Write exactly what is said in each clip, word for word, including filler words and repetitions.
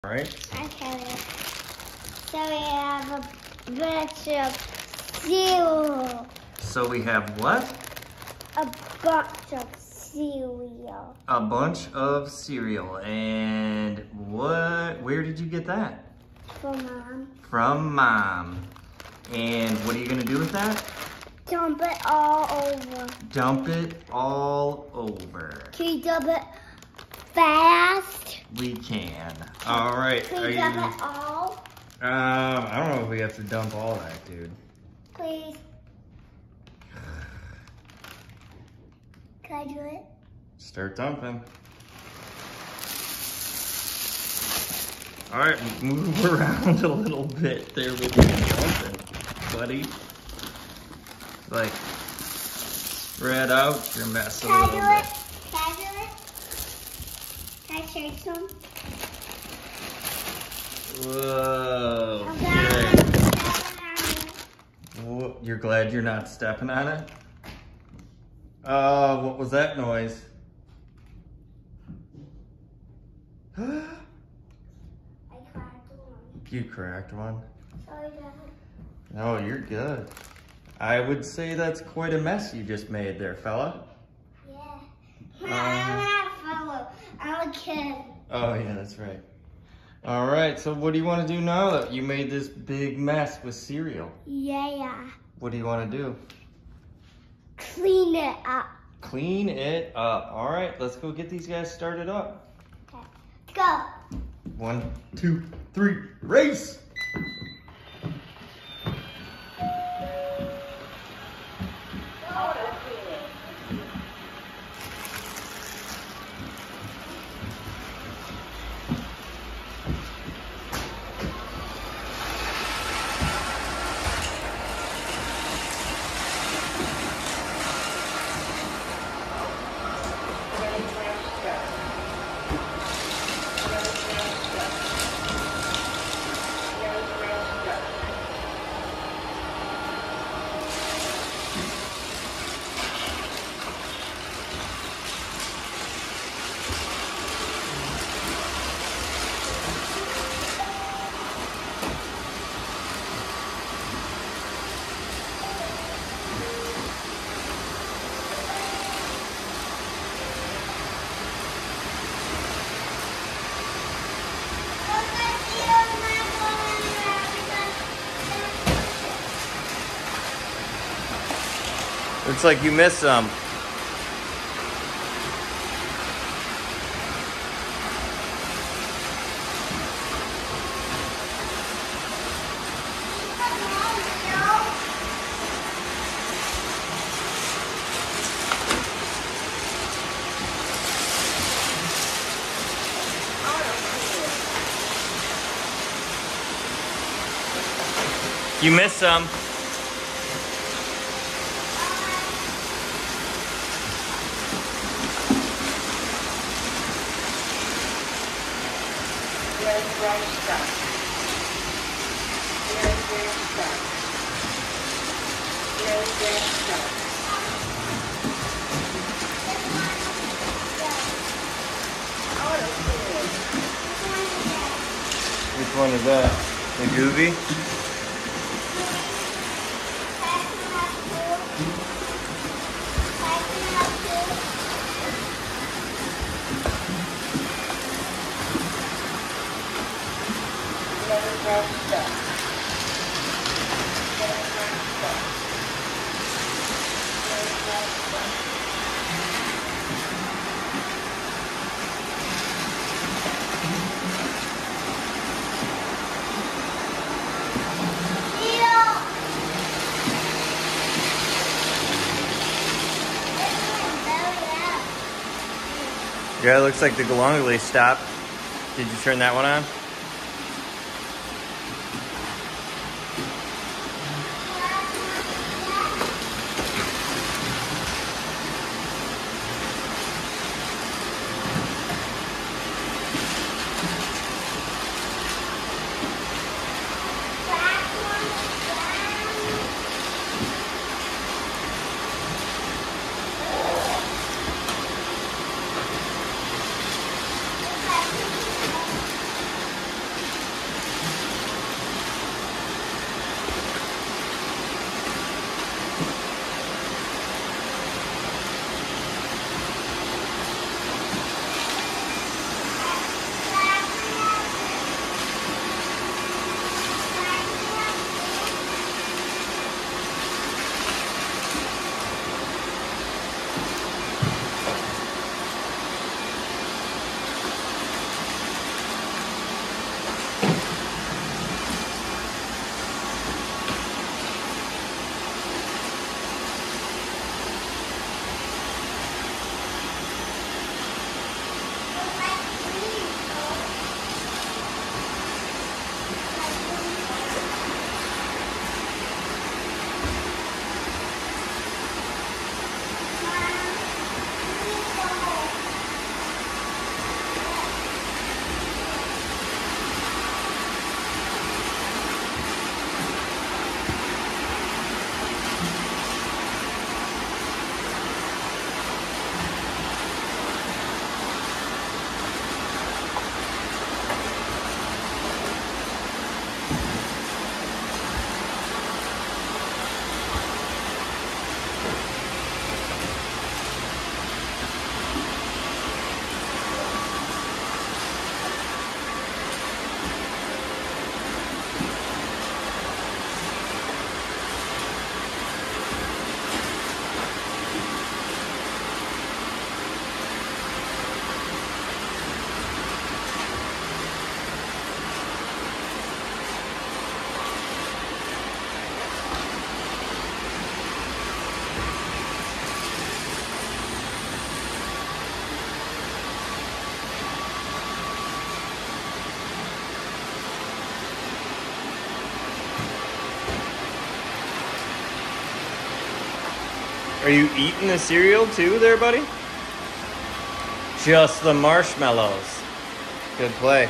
Right? Okay. So we have a bunch of cereal. So we have what? A bunch of cereal. A bunch of cereal. And what, where did you get that? From Mom. From Mom. And what are you gonna do with that? Dump it all over. Dump it all over. Can you dump it fast? We can. All right. Can Are you you, dump um, it all? I don't know if we have to dump all that, dude. Please. Can I do it? Start dumping. All right, move around a little bit there with you dumping, buddy. Like, spread out your mess a Can I little do bit. it? Can I do it? Can I shake some? Whoa. Okay. Whoa, you're glad you're not stepping on it? Uh, what was that noise? I cracked one. You cracked one? Sorry, Dad. No, you're good. I would say that's quite a mess you just made there, fella. Yeah. Um, I'm not a fellow. I'm a kid. Oh, yeah, that's right. All right, so what do you want to do now that you made this big mess with cereal? Yeah. What do you want to do? Clean it up. Clean it up. All right, let's go get these guys started up. Okay. Let's go. One, two, three, race! Looks like you missed some. You missed some. Which one is that? The goovi? Yeah, it looks like the golongele stopped. Did you turn that one on? Are you eating the cereal too there, buddy? Just the marshmallows. Good play.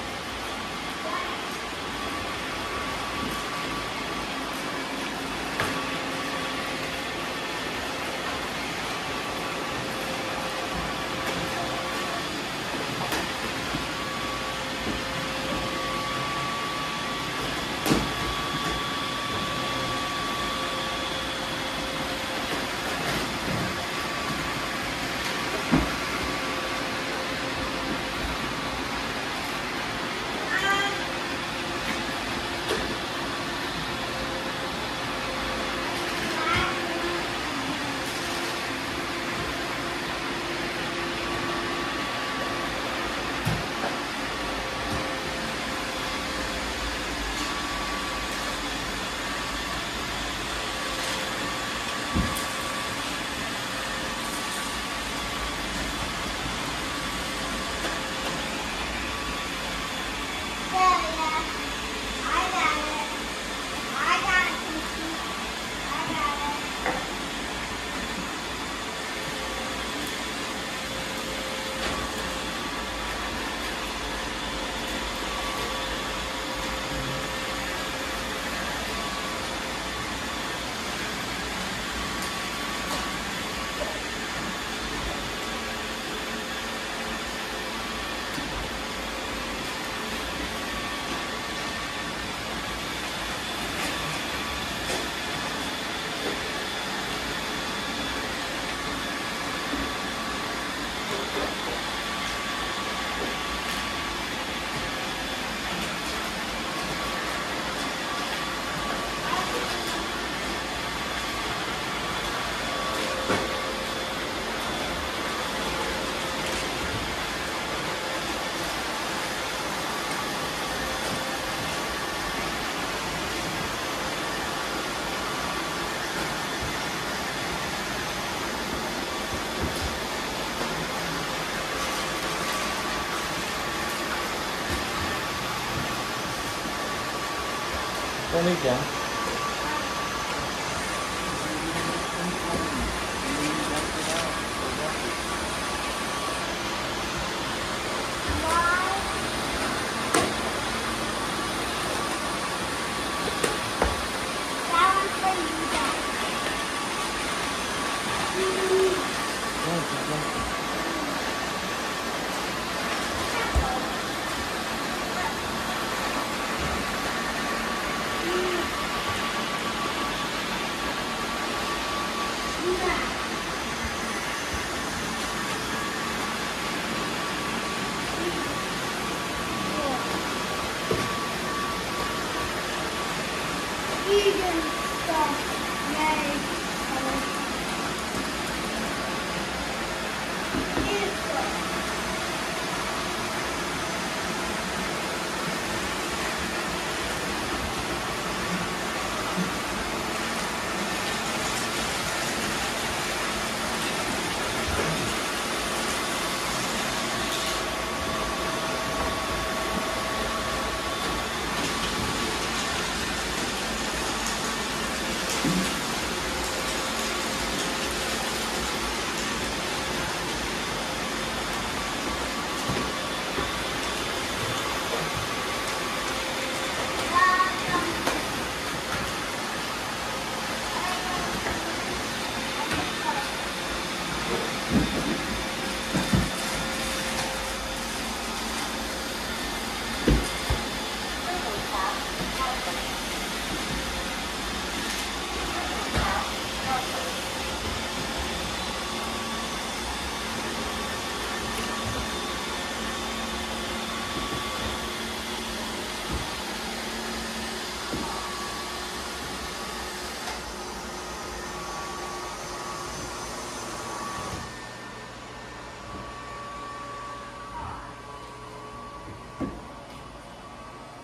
Don't eat down.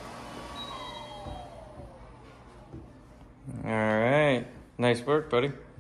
All right. Nice work, buddy.